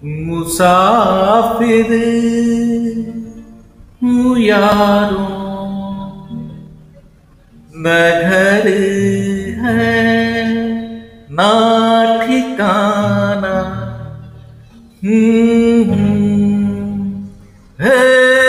मुसाफिर हूँ यारों, न घर है ना ठिकाना। है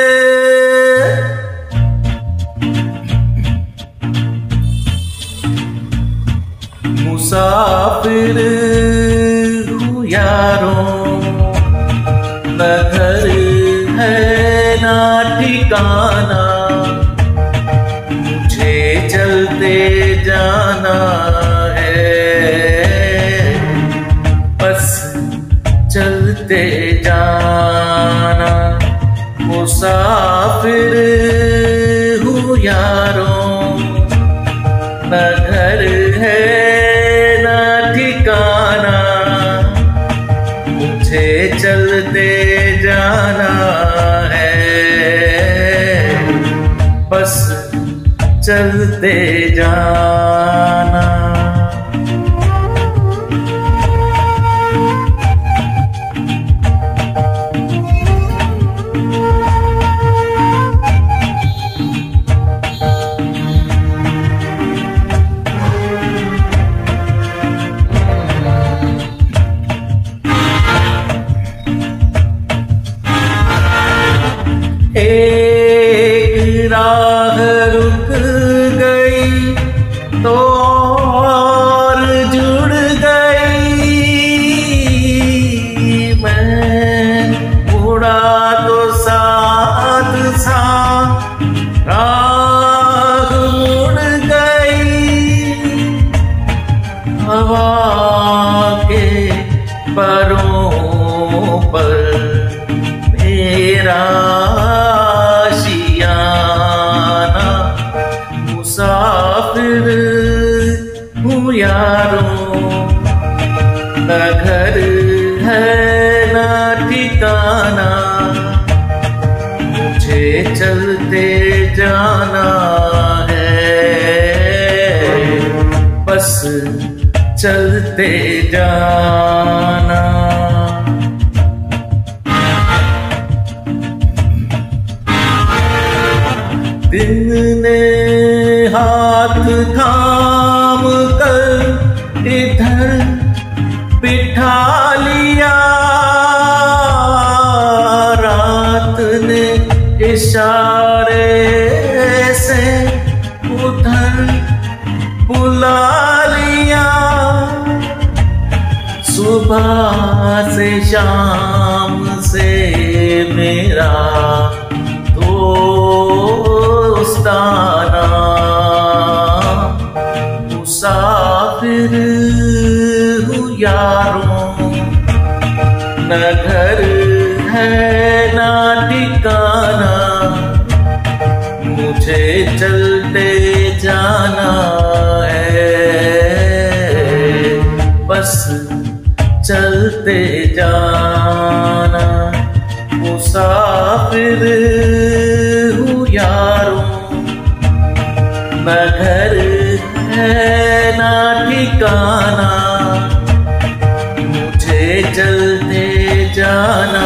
मुसाफिर हूँ यारों, न घर है ना ठिकाना। मुझे चलते जाना है, बस चलते जाना। मुसाफिर हूँ यारों, न घर है ना ठिकाना। मुझे चलते जाना है, बस चलते जाना। एक राह रुक गई तो और जुड़ गई। मैं मुड़ा तो साथ सा राह मुड़ गई। हवा के परों पर मेरा मुसाफिर हूँ यारों, न घर है ना ठिकाना। मुझे चलते जाना है, बस चलते जाना। दिन ने हाथ थाम कर इधर बिठा लिया। रात ने इशारे से उधर बुला लिया। सुबह से शाम से मेरा दोस्ताना। मुसाफिर हूँ यारों, न घर है ना ठिकाना। मुझे चलते जाना है, बस चलते जाना। मुसाफिर हूँ यारों, न घर है ना ठिकाना। मुझे चलते जाना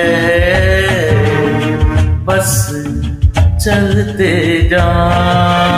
है, बस चलते जाना।